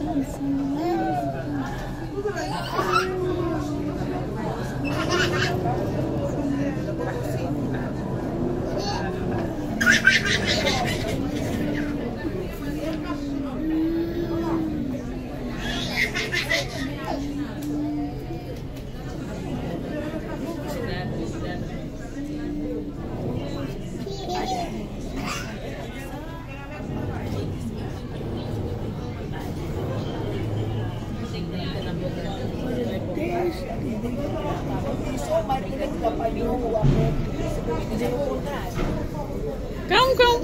Come, come.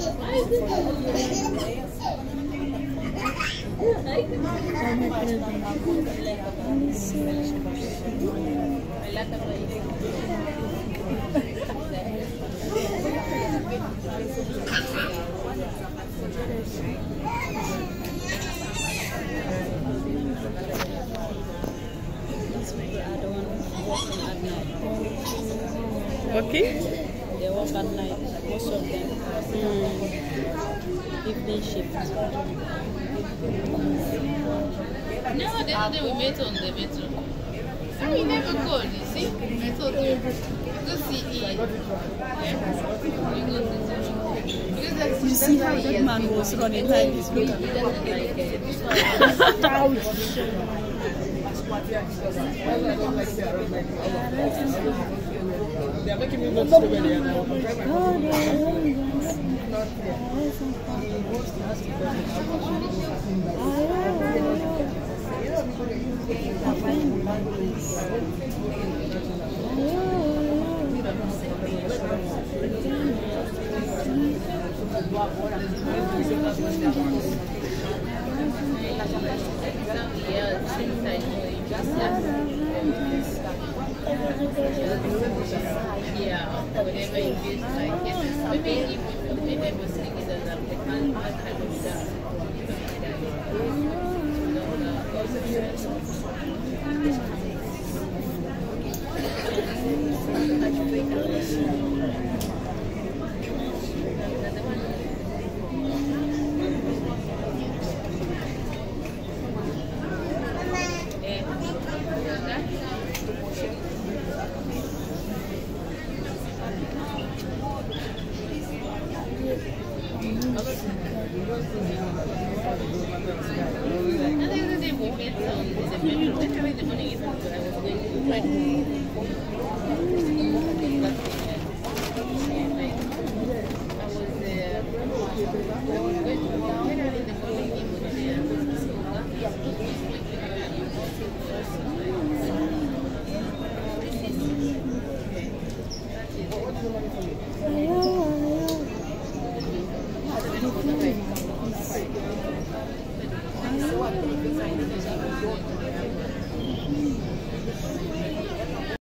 Okay. They work at night, most of them. Evening shift. No, the other day we met on the metro. So we never called, you see? I thought you go see E. You see how that man was running like this? He doesn't like They are making me go to the wedding now. yeah, whatever it is, like maybe if maybe I was thinking that the kind of that. The other day we met in the morning, I was going to